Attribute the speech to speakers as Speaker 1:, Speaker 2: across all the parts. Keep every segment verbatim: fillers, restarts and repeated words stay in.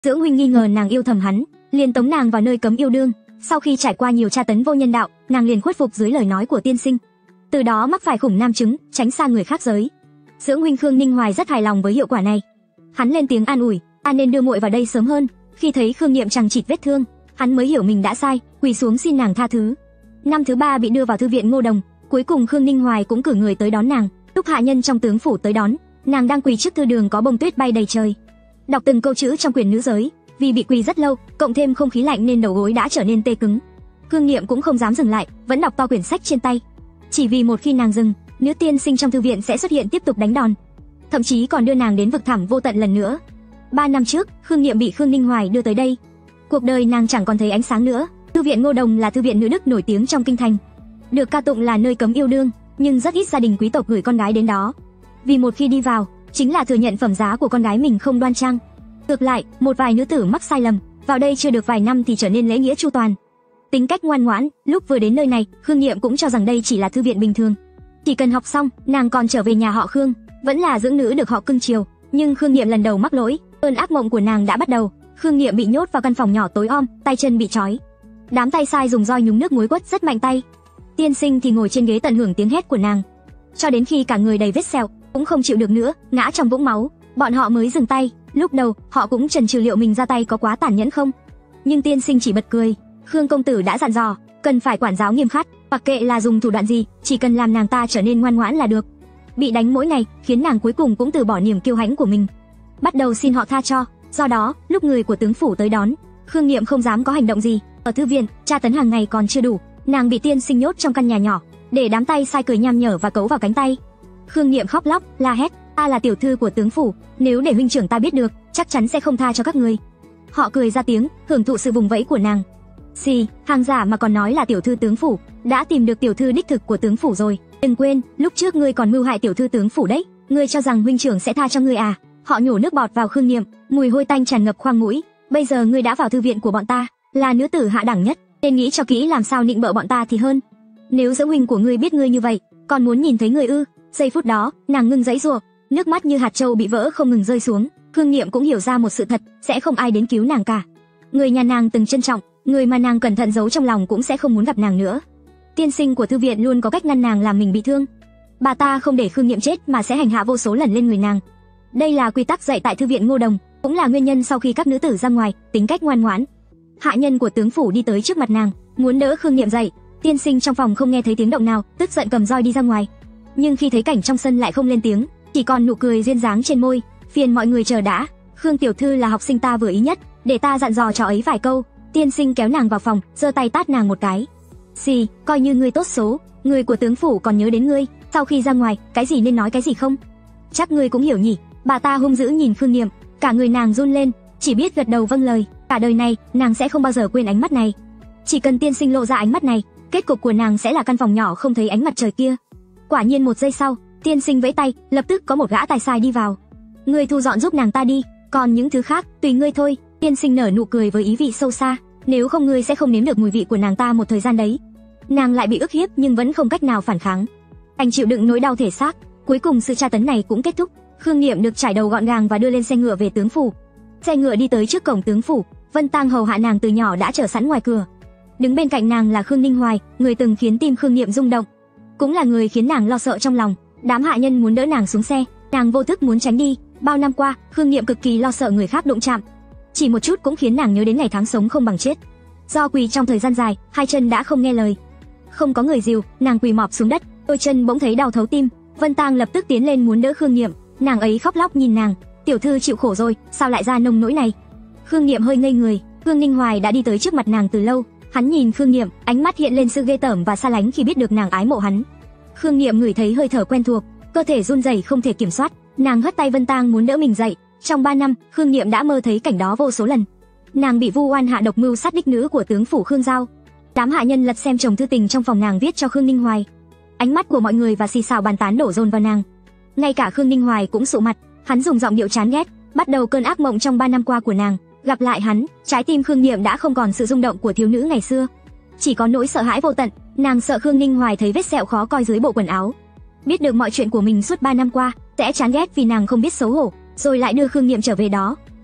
Speaker 1: Dưỡng huynh nghi ngờ nàng yêu thầm hắn, liền tống nàng vào nơi cấm yêu đương. Sau khi trải qua nhiều tra tấn vô nhân đạo, nàng liền khuất phục dưới lời nói của tiên sinh. Từ đó mắc phải khủng nam chứng, tránh xa người khác giới. Dưỡng huynh Khương Ninh Hoài rất hài lòng với hiệu quả này. Hắn lên tiếng an ủi, "A nên đưa muội vào đây sớm hơn." Khi thấy Khương Nghiệm chằng chịt vết thương, hắn mới hiểu mình đã sai, quỳ xuống xin nàng tha thứ. Năm thứ ba bị đưa vào thư viện Ngô Đồng, cuối cùng Khương Ninh Hoài cũng cử người tới đón nàng. Lúc hạ nhân trong tướng phủ tới đón, nàng đang quỳ trước thư đường có bông tuyết bay đầy trời, đọc từng câu chữ trong quyển nữ giới. Vì bị quỳ rất lâu, cộng thêm không khí lạnh nên đầu gối đã trở nên tê cứng. Khương Nghiệm cũng không dám dừng lại, vẫn đọc to quyển sách trên tay. Chỉ vì một khi nàng dừng, nữ tiên sinh trong thư viện sẽ xuất hiện tiếp tục đánh đòn, thậm chí còn đưa nàng đến vực thẳm vô tận lần nữa. Ba năm trước, Khương Nghiệm bị Khương Ninh Hoài đưa tới đây. Cuộc đời nàng chẳng còn thấy ánh sáng nữa. Thư viện Ngô Đồng là thư viện nữ đức nổi tiếng trong kinh thành, được ca tụng là nơi cấm yêu đương, nhưng rất ít gia đình quý tộc gửi con gái đến đó. Vì một khi đi vào, chính là thừa nhận phẩm giá của con gái mình không đoan trang. Ngược lại, một vài nữ tử mắc sai lầm, vào đây chưa được vài năm thì trở nên lễ nghĩa chu toàn, tính cách ngoan ngoãn. Lúc vừa đến nơi này, Khương Nghiệm cũng cho rằng đây chỉ là thư viện bình thường, chỉ cần học xong, nàng còn trở về nhà họ Khương, vẫn là dưỡng nữ được họ cưng chiều. Nhưng Khương Nghiệm lần đầu mắc lỗi, cơn ác mộng của nàng đã bắt đầu. Khương Nghiệm bị nhốt vào căn phòng nhỏ tối om, tay chân bị trói. Đám tay sai dùng roi nhúng nước muối quất rất mạnh tay. Tiên sinh thì ngồi trên ghế tận hưởng tiếng hét của nàng, cho đến khi cả người đầy vết sẹo, cũng không chịu được nữa, ngã trong vũng máu, bọn họ mới dừng tay. Lúc đầu, họ cũng chần chừ liệu mình ra tay có quá tàn nhẫn không. Nhưng tiên sinh chỉ bật cười. Khương công tử đã dặn dò, cần phải quản giáo nghiêm khắc, mặc kệ là dùng thủ đoạn gì, chỉ cần làm nàng ta trở nên ngoan ngoãn là được. Bị đánh mỗi ngày, khiến nàng cuối cùng cũng từ bỏ niềm kiêu hãnh của mình, bắt đầu xin họ tha cho. Do đó, lúc người của tướng phủ tới đón, Khương Nghiệm không dám có hành động gì. Ở thư viện, tra tấn hàng ngày còn chưa đủ, nàng bị tiên sinh nhốt trong căn nhà nhỏ, để đám tay sai cười nham nhở và cấu vào cánh tay. Khương Nghiệm khóc lóc, la hét, "Ta là tiểu thư của tướng phủ, nếu để huynh trưởng ta biết được, chắc chắn sẽ không tha cho các người." Họ cười ra tiếng, hưởng thụ sự vùng vẫy của nàng. "Xì, hàng giả mà còn nói là tiểu thư tướng phủ, đã tìm được tiểu thư đích thực của tướng phủ rồi. Đừng quên, lúc trước ngươi còn mưu hại tiểu thư tướng phủ đấy. Ngươi cho rằng huynh trưởng sẽ tha cho ngươi à?" Họ nhổ nước bọt vào Khương Nghiệm, mùi hôi tanh tràn ngập khoang mũi. "Bây giờ ngươi đã vào thư viện của bọn ta, là nữ tử hạ đẳng nhất, nên nghĩ cho kỹ làm sao nịnh bợ bọn ta thì hơn. Nếu dưỡng huynh của ngươi biết ngươi như vậy, còn muốn nhìn thấy ngươi ư?" Giây phút đó, nàng ngưng giãy giụa, nước mắt như hạt châu bị vỡ không ngừng rơi xuống. Khương Nghiệm cũng hiểu ra một sự thật, sẽ không ai đến cứu nàng cả. Người nhà nàng từng trân trọng, người mà nàng cẩn thận giấu trong lòng cũng sẽ không muốn gặp nàng nữa. Tiên sinh của thư viện luôn có cách ngăn nàng làm mình bị thương. Bà ta không để Khương Nghiệm chết mà sẽ hành hạ vô số lần lên người nàng. Đây là quy tắc dạy tại thư viện Ngô Đồng, cũng là nguyên nhân sau khi các nữ tử ra ngoài, tính cách ngoan ngoãn. Hạ nhân của tướng phủ đi tới trước mặt nàng, muốn đỡ Khương Nghiệm dậy. Tiên sinh trong phòng không nghe thấy tiếng động nào, tức giận cầm roi đi ra ngoài. Nhưng khi thấy cảnh trong sân lại không lên tiếng, chỉ còn nụ cười duyên dáng trên môi. "Phiền mọi người chờ đã, Khương tiểu thư là học sinh ta vừa ý nhất, để ta dặn dò cho ấy vài câu." Tiên sinh kéo nàng vào phòng, giơ tay tát nàng một cái. "Xì, coi như ngươi tốt số, người của tướng phủ còn nhớ đến ngươi, sau khi ra ngoài, cái gì nên nói cái gì không? Chắc ngươi cũng hiểu nhỉ." Bà ta hung dữ nhìn Khương Nghiệm, cả người nàng run lên, chỉ biết gật đầu vâng lời. Cả đời này, nàng sẽ không bao giờ quên ánh mắt này. Chỉ cần tiên sinh lộ ra ánh mắt này, kết cục của nàng sẽ là căn phòng nhỏ không thấy ánh mặt trời kia. Quả nhiên một giây sau, tiên sinh vẫy tay, lập tức có một gã tài sai đi vào. "Ngươi thu dọn giúp nàng ta đi, còn những thứ khác tùy ngươi thôi." Tiên sinh nở nụ cười với ý vị sâu xa, "Nếu không ngươi sẽ không nếm được mùi vị của nàng ta một thời gian đấy." Nàng lại bị ức hiếp nhưng vẫn không cách nào phản kháng, anh chịu đựng nỗi đau thể xác. Cuối cùng sự tra tấn này cũng kết thúc. Khương Nghiệm được trải đầu gọn gàng và đưa lên xe ngựa về tướng phủ. Xe ngựa đi tới trước cổng tướng phủ, Vân Tang hầu hạ nàng từ nhỏ đã chờ sẵn ngoài cửa. Đứng bên cạnh nàng là Khương Ninh Hoài, người từng khiến tim Khương Nghiệm rung động, cũng là người khiến nàng lo sợ trong lòng. Đám hạ nhân muốn đỡ nàng xuống xe, nàng vô thức muốn tránh đi. Bao năm qua, Khương Nghiệm cực kỳ lo sợ người khác đụng chạm, chỉ một chút cũng khiến nàng nhớ đến ngày tháng sống không bằng chết. Do quỳ trong thời gian dài, hai chân đã không nghe lời, không có người dìu, nàng quỳ mọp xuống đất, đôi chân bỗng thấy đau thấu tim. Vân Tang lập tức tiến lên muốn đỡ Khương Nghiệm, nàng ấy khóc lóc nhìn nàng, "Tiểu thư chịu khổ rồi, sao lại ra nông nỗi này?" Khương Nghiệm hơi ngây người. Khương Ninh Hoài đã đi tới trước mặt nàng từ lâu, hắn nhìn Khương Nghiệm, ánh mắt hiện lên sự ghê tởm và xa lánh khi biết được nàng ái mộ hắn. Khương Nghiệm ngửi thấy hơi thở quen thuộc, cơ thể run rẩy không thể kiểm soát, nàng hất tay Vân Tang muốn đỡ mình dậy. Trong ba năm, Khương Nghiệm đã mơ thấy cảnh đó vô số lần. Nàng bị vu oan hạ độc mưu sát đích nữ của tướng phủ Khương Giao. Đám hạ nhân lật xem chồng thư tình trong phòng nàng viết cho Khương Ninh Hoài. Ánh mắt của mọi người và xì xào bàn tán đổ dồn vào nàng. Ngay cả Khương Ninh Hoài cũng sụ mặt, hắn dùng giọng điệu chán ghét, bắt đầu cơn ác mộng trong ba năm qua của nàng. Gặp lại hắn, trái tim Khương Nghiệm đã không còn sự rung động của thiếu nữ ngày xưa, chỉ có nỗi sợ hãi vô tận. Nàng sợ Khương Ninh Hoài thấy vết sẹo khó coi dưới bộ quần áo, biết được mọi chuyện của mình suốt ba năm qua, sẽ chán ghét vì nàng không biết xấu hổ, rồi lại đưa Khương Nghiệm trở về đó,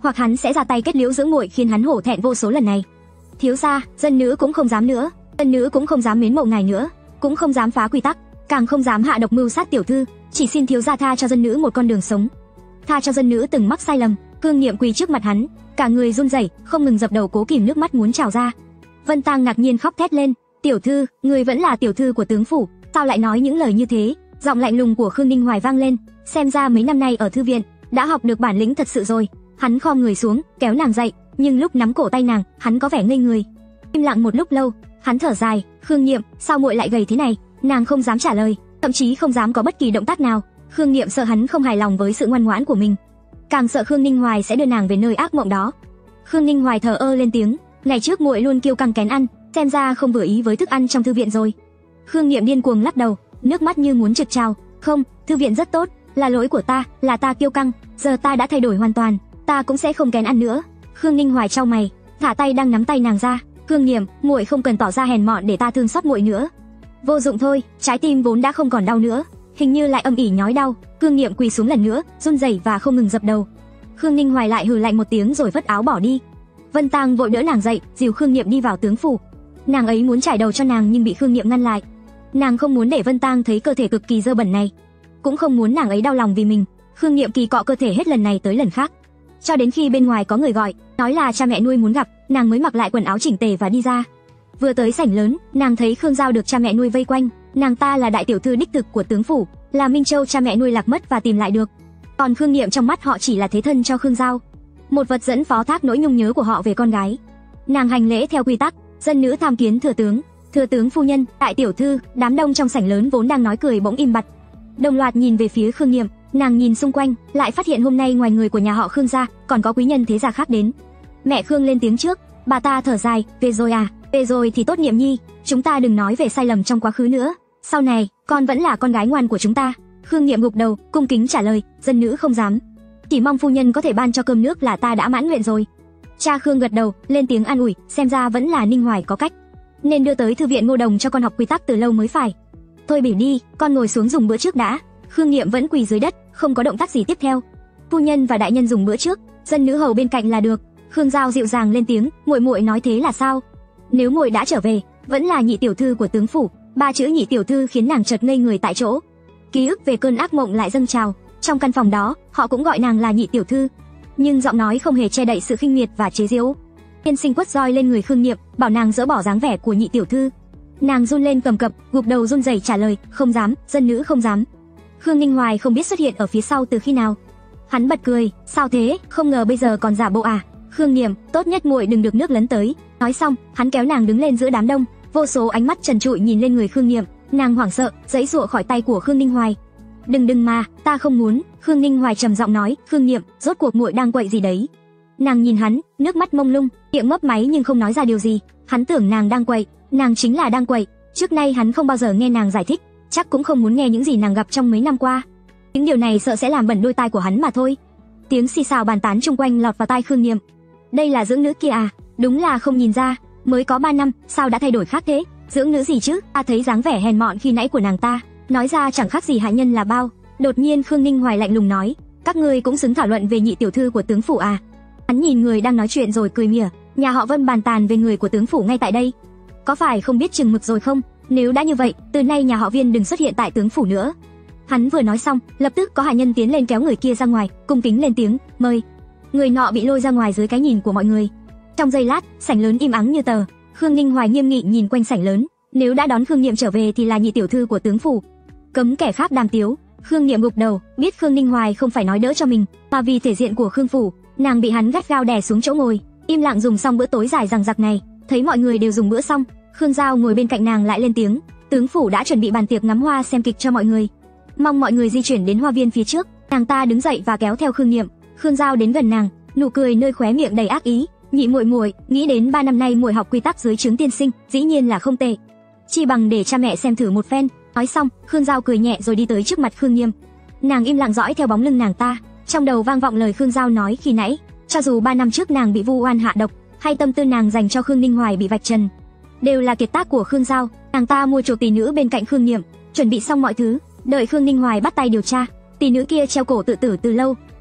Speaker 1: hoặc hắn sẽ ra tay kết liễu dưỡng muội khiến hắn hổ thẹn vô số lần này. Thiếu gia, dân nữ cũng không dám nữa, dân nữ cũng không dám mến mộ ngài nữa, cũng không dám phá quy tắc, càng không dám hạ độc mưu sát tiểu thư, chỉ xin thiếu gia tha cho dân nữ một con đường sống. Tha cho dân nữ từng mắc sai lầm. Khương Niệm quỳ trước mặt hắn, cả người run rẩy, không ngừng dập đầu cố kìm nước mắt muốn trào ra. Vân Tang ngạc nhiên khóc thét lên, "Tiểu thư, người vẫn là tiểu thư của tướng phủ, sao lại nói những lời như thế?" Giọng lạnh lùng của Khương Ninh Hoài vang lên, xem ra mấy năm nay ở thư viện đã học được bản lĩnh thật sự rồi. Hắn khom người xuống, kéo nàng dậy, nhưng lúc nắm cổ tay nàng, hắn có vẻ ngây người. Im lặng một lúc lâu, hắn thở dài, "Khương Niệm, sao muội lại gầy thế này?" Nàng không dám trả lời, thậm chí không dám có bất kỳ động tác nào. Khương Niệm sợ hắn không hài lòng với sự ngoan ngoãn của mình, càng sợ Khương Ninh Hoài sẽ đưa nàng về nơi ác mộng đó. Khương Ninh Hoài thờ ơ lên tiếng, "Ngày trước muội luôn kiêu căng kén ăn, xem ra không vừa ý với thức ăn trong thư viện rồi." Khương Niệm điên cuồng lắc đầu, nước mắt như muốn trượt trào, "Không, thư viện rất tốt, là lỗi của ta, là ta kiêu căng, giờ ta đã thay đổi hoàn toàn, ta cũng sẽ không kén ăn nữa." Khương Ninh Hoài chau mày, thả tay đang nắm tay nàng ra, "Khương Niệm, muội không cần tỏ ra hèn mọn để ta thương xót muội nữa." Vô dụng thôi, trái tim vốn đã không còn đau nữa, hình như lại âm ỉ nhói đau. Khương Niệm quỳ xuống lần nữa, run rẩy và không ngừng dập đầu. Khương Ninh Hoài lại hừ lạnh một tiếng rồi vất áo bỏ đi. Vân Tang vội đỡ nàng dậy, dìu Khương Niệm đi vào tướng phủ. Nàng ấy muốn trải đầu cho nàng nhưng bị Khương Niệm ngăn lại. Nàng không muốn để Vân Tang thấy cơ thể cực kỳ dơ bẩn này, cũng không muốn nàng ấy đau lòng vì mình. Khương Niệm kỳ cọ cơ thể hết lần này tới lần khác, cho đến khi bên ngoài có người gọi, nói là cha mẹ nuôi muốn gặp, nàng mới mặc lại quần áo chỉnh tề và đi ra. Vừa tới sảnh lớn, nàng thấy Khương Giao được cha mẹ nuôi vây quanh. Nàng ta là đại tiểu thư đích thực của tướng phủ, là Minh Châu cha mẹ nuôi lạc mất và tìm lại được. Còn Khương Niệm trong mắt họ chỉ là thế thân cho Khương Giao, một vật dẫn phó thác nỗi nhung nhớ của họ về con gái. Nàng hành lễ theo quy tắc, dân nữ tham kiến thừa tướng, thừa tướng phu nhân, đại tiểu thư. Đám đông trong sảnh lớn vốn đang nói cười bỗng im bặt, đồng loạt nhìn về phía Khương Niệm. Nàng nhìn xung quanh, lại phát hiện hôm nay ngoài người của nhà họ Khương gia, còn có quý nhân thế gia khác đến. Mẹ Khương lên tiếng trước, bà ta thở dài, "Về rồi à, về rồi thì tốt Niệm nhi, chúng ta đừng nói về sai lầm trong quá khứ nữa. Sau này, con vẫn là con gái ngoan của chúng ta." Khương Niệm gục đầu, cung kính trả lời, "Dân nữ không dám, chỉ mong phu nhân có thể ban cho cơm nước là ta đã mãn nguyện rồi." Cha Khương gật đầu, lên tiếng an ủi, xem ra vẫn là Ninh Hoài có cách, nên đưa tới thư viện Ngô Đồng cho con học quy tắc từ lâu mới phải. "Thôi biểu đi, con ngồi xuống dùng bữa trước đã." Khương Niệm vẫn quỳ dưới đất, không có động tác gì tiếp theo. "Phu nhân và đại nhân dùng bữa trước, dân nữ hầu bên cạnh là được." Khương Giao dịu dàng lên tiếng, "Muội muội nói thế là sao? Nếu muội đã trở về, vẫn là nhị tiểu thư của tướng phủ." Ba chữ nhị tiểu thư khiến nàng chợt ngây người tại chỗ. Ký ức về cơn ác mộng lại dâng trào. Trong căn phòng đó, họ cũng gọi nàng là nhị tiểu thư, nhưng giọng nói không hề che đậy sự khinh miệt và chế giễu. Tiên sinh quất roi lên người Khương Niệm, bảo nàng dỡ bỏ dáng vẻ của nhị tiểu thư. Nàng run lên cầm cập, gục đầu run rẩy trả lời, "Không dám, dân nữ không dám." Khương Ninh Hoài không biết xuất hiện ở phía sau từ khi nào. Hắn bật cười, "Sao thế, không ngờ bây giờ còn giả bộ à? Khương Niệm, tốt nhất muội đừng được nước lấn tới." Nói xong, hắn kéo nàng đứng lên giữa đám đông. Vô số ánh mắt trần trụi nhìn lên người Khương Niệm, nàng hoảng sợ, giãy giụa khỏi tay của Khương Ninh Hoài. "Đừng đừng mà, ta không muốn." Khương Ninh Hoài trầm giọng nói, "Khương Niệm, rốt cuộc muội đang quậy gì đấy?" Nàng nhìn hắn, nước mắt mông lung, miệng mấp máy nhưng không nói ra điều gì. Hắn tưởng nàng đang quậy, nàng chính là đang quậy. Trước nay hắn không bao giờ nghe nàng giải thích, chắc cũng không muốn nghe những gì nàng gặp trong mấy năm qua. Những điều này sợ sẽ làm bẩn đôi tai của hắn mà thôi. Tiếng xì xào bàn tán chung quanh lọt vào tai Khương Niệm. "Đây là dưỡng nữ kia à? Đúng là không nhìn ra, mới có ba năm, sao đã thay đổi khác thế? Dưỡng nữ gì chứ? Ta thấy dáng vẻ hèn mọn khi nãy của nàng ta, nói ra chẳng khác gì hạ nhân là bao." Đột nhiên Khương Ninh Hoài lạnh lùng nói, "Các ngươi cũng xứng thảo luận về nhị tiểu thư của tướng phủ à?" Hắn nhìn người đang nói chuyện rồi cười mỉa, "Nhà họ Vân bàn tàn về người của tướng phủ ngay tại đây, có phải không biết chừng mực rồi không? Nếu đã như vậy, từ nay nhà họ Viên đừng xuất hiện tại tướng phủ nữa." Hắn vừa nói xong, lập tức có hạ nhân tiến lên kéo người kia ra ngoài, cung kính lên tiếng, "Mời." Người nọ bị lôi ra ngoài dưới cái nhìn của mọi người. Trong giây lát, sảnh lớn im ắng như tờ. Khương Ninh Hoài nghiêm nghị nhìn quanh sảnh lớn, nếu đã đón Khương Niệm trở về thì là nhị tiểu thư của tướng phủ, cấm kẻ khác đàm tiếu. Khương Niệm gục đầu, biết Khương Ninh Hoài không phải nói đỡ cho mình, mà vì thể diện của Khương phủ, nàng bị hắn gắt gao đè xuống chỗ ngồi, im lặng dùng xong bữa tối dài dằng dặc này. Thấy mọi người đều dùng bữa xong, Khương Giao ngồi bên cạnh nàng lại lên tiếng, "Tướng phủ đã chuẩn bị bàn tiệc ngắm hoa xem kịch cho mọi người, mong mọi người di chuyển đến hoa viên phía trước." Nàng ta đứng dậy và kéo theo Khương Niệm. Khương Giao đến gần nàng, nụ cười nơi khóe miệng đầy ác ý, "Nhị muội muội, nghĩ đến ba năm nay muội học quy tắc dưới trướng tiên sinh, dĩ nhiên là không tệ, chi bằng để cha mẹ xem thử một phen." Nói xong, Khương Giao cười nhẹ rồi đi tới trước mặt Khương Niệm. Nàng im lặng dõi theo bóng lưng nàng ta, trong đầu vang vọng lời Khương Giao nói khi nãy, cho dù ba năm trước nàng bị vu oan hạ độc, hay tâm tư nàng dành cho Khương Ninh Hoài bị vạch trần, đều là kiệt tác của Khương Giao. Nàng ta mua chuộc tỷ nữ bên cạnh Khương Niệm, chuẩn bị xong mọi thứ, đợi Khương Ninh Hoài bắt tay điều tra. Tỷ nữ kia treo cổ tự tử từ lâu, trước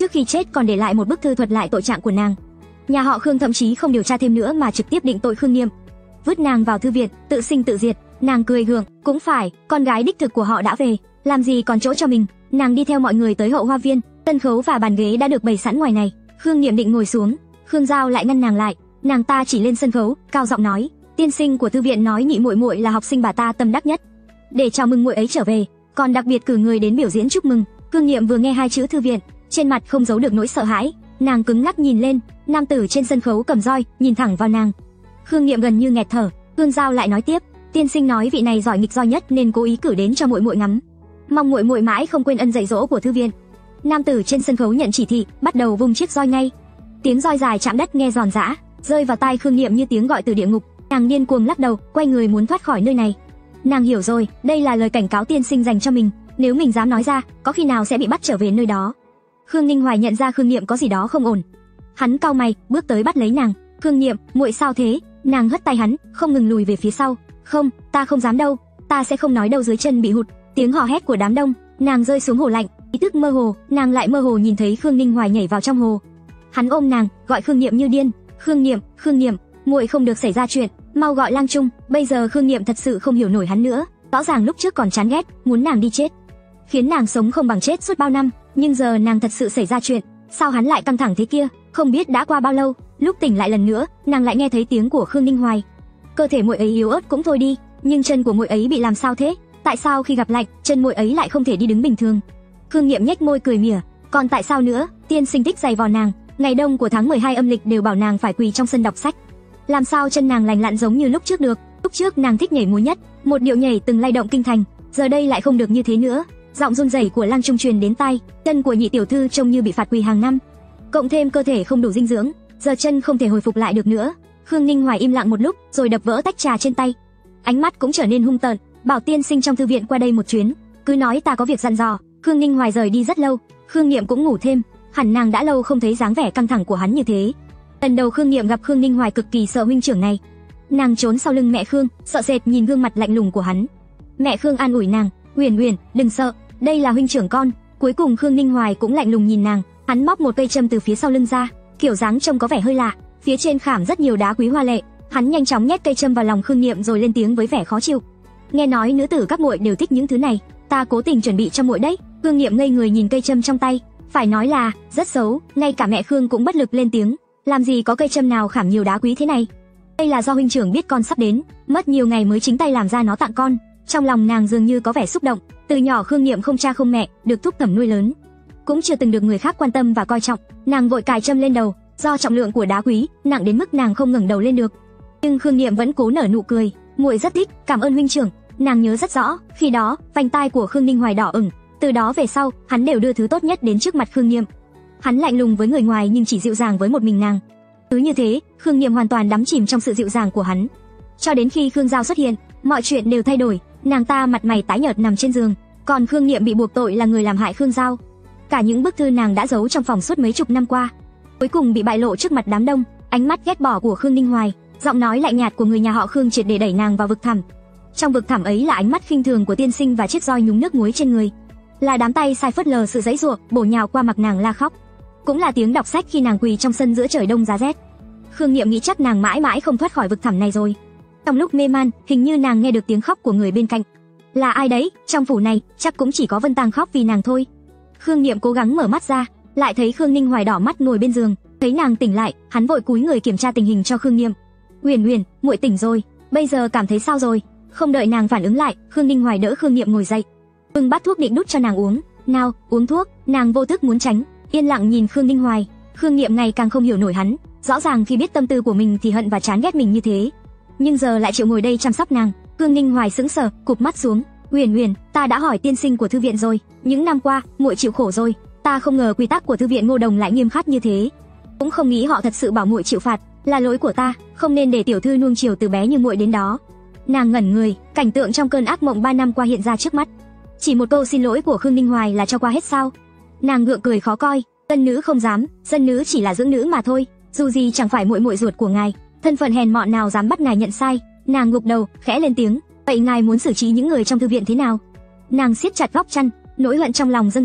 Speaker 1: trước khi chết còn để lại một bức thư thuật lại tội trạng của nàng. Nhà họ Khương thậm chí không điều tra thêm nữa mà trực tiếp định tội Khương Nghiệm, vứt nàng vào thư viện, tự sinh tự diệt. Nàng cười gượng, cũng phải, con gái đích thực của họ đã về, làm gì còn chỗ cho mình. Nàng đi theo mọi người tới hậu hoa viên, sân khấu và bàn ghế đã được bày sẵn ngoài này. Khương Nghiệm định ngồi xuống, Khương Giao lại ngăn nàng lại. Nàng ta chỉ lên sân khấu, cao giọng nói, tiên sinh của thư viện nói nhị muội muội là học sinh bà ta tâm đắc nhất, để chào mừng muội ấy trở về, còn đặc biệt cử người đến biểu diễn chúc mừng. Khương Nghiệm vừa nghe hai chữ thư viện, trên mặt không giấu được nỗi sợ hãi, nàng cứng ngắc nhìn lên, nam tử trên sân khấu cầm roi, nhìn thẳng vào nàng. Khương Nghiệm gần như nghẹt thở. Khương Giao lại nói tiếp, tiên sinh nói vị này giỏi nghịch roi nhất nên cố ý cử đến cho muội muội ngắm, mong muội muội mãi không quên ân dạy dỗ của thư viện. Nam tử trên sân khấu nhận chỉ thị, bắt đầu vung chiếc roi ngay. Tiếng roi dài chạm đất nghe giòn giã, rơi vào tai Khương Nghiệm như tiếng gọi từ địa ngục. Nàng điên cuồng lắc đầu, quay người muốn thoát khỏi nơi này. Nàng hiểu rồi, đây là lời cảnh cáo tiên sinh dành cho mình, nếu mình dám nói ra, có khi nào sẽ bị bắt trở về nơi đó. Khương Ninh Hoài nhận ra Khương Nghiệm có gì đó không ổn, hắn cau mày, bước tới bắt lấy nàng. Khương Nghiệm, muội sao thế? Nàng hất tay hắn, không ngừng lùi về phía sau. Không, ta không dám đâu, ta sẽ không nói đâu. Dưới chân bị hụt, tiếng hò hét của đám đông, nàng rơi xuống hồ lạnh, ý thức mơ hồ, nàng lại mơ hồ nhìn thấy Khương Ninh Hoài nhảy vào trong hồ. Hắn ôm nàng, gọi Khương Nghiệm như điên. Khương Nghiệm, Khương Nghiệm, muội không được xảy ra chuyện, mau gọi lang trung. Bây giờ Khương Nghiệm thật sự không hiểu nổi hắn nữa, rõ ràng lúc trước còn chán ghét, muốn nàng đi chết, khiến nàng sống không bằng chết suốt bao năm, nhưng giờ nàng thật sự xảy ra chuyện, sao hắn lại căng thẳng thế kia? Không biết đã qua bao lâu, lúc tỉnh lại lần nữa, nàng lại nghe thấy tiếng của Khương Ninh Hoài. Cơ thể muội ấy yếu ớt cũng thôi đi, nhưng chân của muội ấy bị làm sao thế? Tại sao khi gặp lạnh, chân muội ấy lại không thể đi đứng bình thường? Khương Nghiệm nhếch môi cười mỉa, còn tại sao nữa? Tiên sinh thích giày vò nàng, ngày đông của tháng mười hai âm lịch đều bảo nàng phải quỳ trong sân đọc sách, làm sao chân nàng lành lặn giống như lúc trước được? Lúc trước nàng thích nhảy múa nhất, một điệu nhảy từng lay động kinh thành, giờ đây lại không được như thế nữa. Giọng run rẩy của lang trung truyền đến tai, chân của nhị tiểu thư trông như bị phạt quỳ hàng năm, cộng thêm cơ thể không đủ dinh dưỡng, giờ chân không thể hồi phục lại được nữa. Khương Ninh Hoài im lặng một lúc, rồi đập vỡ tách trà trên tay, ánh mắt cũng trở nên hung tợn. Bảo tiên sinh trong thư viện qua đây một chuyến, cứ nói ta có việc dặn dò. Khương Ninh Hoài rời đi rất lâu, Khương Nghiệm cũng ngủ thêm, hẳn nàng đã lâu không thấy dáng vẻ căng thẳng của hắn như thế. Lần đầu Khương Nghiệm gặp Khương Ninh Hoài cực kỳ sợ huynh trưởng này, nàng trốn sau lưng mẹ Khương, sợ sệt nhìn gương mặt lạnh lùng của hắn. Mẹ Khương an ủi nàng, Huyền Huyền, đừng sợ, đây là huynh trưởng con. Cuối cùng Khương Ninh Hoài cũng lạnh lùng nhìn nàng, hắn móc một cây châm từ phía sau lưng ra, kiểu dáng trông có vẻ hơi lạ, phía trên khảm rất nhiều đá quý hoa lệ. Hắn nhanh chóng nhét cây châm vào lòng Khương Nghiệm rồi lên tiếng với vẻ khó chịu, nghe nói nữ tử các muội đều thích những thứ này, ta cố tình chuẩn bị cho muội đấy. Khương Nghiệm ngây người nhìn cây châm trong tay, phải nói là rất xấu, ngay cả mẹ Khương cũng bất lực lên tiếng, làm gì có cây châm nào khảm nhiều đá quý thế này? Đây là do huynh trưởng biết con sắp đến, mất nhiều ngày mới chính tay làm ra nó tặng con. Trong lòng nàng dường như có vẻ xúc động, từ nhỏ Khương Nghiệm không cha không mẹ, được thúc thẩm nuôi lớn, cũng chưa từng được người khác quan tâm và coi trọng. Nàng vội cài châm lên đầu, do trọng lượng của đá quý nặng đến mức nàng không ngẩng đầu lên được. Nhưng Khương Nghiệm vẫn cố nở nụ cười, muội rất thích, cảm ơn huynh trưởng. Nàng nhớ rất rõ, khi đó vành tai của Khương Ninh Hoài đỏ ửng, từ đó về sau hắn đều đưa thứ tốt nhất đến trước mặt Khương Nghiệm. Hắn lạnh lùng với người ngoài nhưng chỉ dịu dàng với một mình nàng. Cứ như thế, Khương Nghiệm hoàn toàn đắm chìm trong sự dịu dàng của hắn. Cho đến khi Khương Giao xuất hiện, mọi chuyện đều thay đổi. Nàng ta mặt mày tái nhợt nằm trên giường, còn Khương Nghiệm bị buộc tội là người làm hại Khương Giao. Cả những bức thư nàng đã giấu trong phòng suốt mấy chục năm qua, cuối cùng bị bại lộ trước mặt đám đông. Ánh mắt ghét bỏ của Khương Ninh Hoài, giọng nói lạnh nhạt của người nhà họ Khương triệt để đẩy nàng vào vực thẳm. Trong vực thẳm ấy là ánh mắt khinh thường của tiên sinh và chiếc roi nhúng nước muối trên người, là đám tay sai phớt lờ sự giãy giụa bổ nhào qua mặt nàng la khóc, cũng là tiếng đọc sách khi nàng quỳ trong sân giữa trời đông giá rét. Khương Nghiệm nghĩ chắc nàng mãi mãi không thoát khỏi vực thẳm này rồi. Trong lúc mê man, hình như nàng nghe được tiếng khóc của người bên cạnh. Là ai đấy? Trong phủ này chắc cũng chỉ có Vân Tang khóc vì nàng thôi. Khương Nghiệm cố gắng mở mắt ra, lại thấy Khương Ninh Hoài đỏ mắt ngồi bên giường. Thấy nàng tỉnh lại, hắn vội cúi người kiểm tra tình hình cho Khương Nghiệm. Huyền Huyền, muội tỉnh rồi, bây giờ cảm thấy sao rồi? Không đợi nàng phản ứng lại, Khương Ninh Hoài đỡ Khương Nghiệm ngồi dậy, bưng bát thuốc định đút cho nàng uống. Nào, uống thuốc. Nàng vô thức muốn tránh, yên lặng nhìn Khương Ninh Hoài. Khương Nghiệm ngày càng không hiểu nổi hắn, rõ ràng khi biết tâm tư của mình thì hận và chán ghét mình như thế, nhưng giờ lại chịu ngồi đây chăm sóc nàng. Khương Ninh Hoài sững sờ, cụp mắt xuống. Huyền Huyền, ta đã hỏi tiên sinh của thư viện rồi, những năm qua muội chịu khổ rồi, ta không ngờ quy tắc của thư viện Ngô Đồng lại nghiêm khắc như thế, cũng không nghĩ họ thật sự bảo muội chịu phạt, là lỗi của ta, không nên để tiểu thư nuông chiều từ bé như muội đến đó. Nàng ngẩn người, cảnh tượng trong cơn ác mộng ba năm qua hiện ra trước mắt. Chỉ một câu xin lỗi của Khương Ninh Hoài là cho qua hết sao? Nàng gượng cười khó coi, dân nữ không dám, dân nữ chỉ là dưỡng nữ mà thôi, dù gì chẳng phải muội muội ruột của ngài, thân phận hèn mọn nào dám bắt ngài nhận sai. Nàng gục đầu, khẽ lên tiếng, vậy ngài muốn xử trí những người trong thư viện thế nào? Nàng siết chặt góc chăn, nỗi hận trong lòng dâng trào.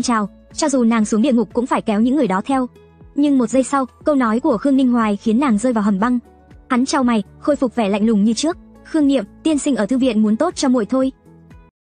Speaker 1: cho dù nàng xuống địa ngục cũng phải kéo những người đó theo. Nhưng một giây sau, câu nói của Khương Ninh Hoài khiến nàng rơi vào hầm băng. Hắn chau mày, khôi phục vẻ lạnh lùng như trước. Khương Niệm, tiên sinh ở thư viện muốn tốt cho muội thôi.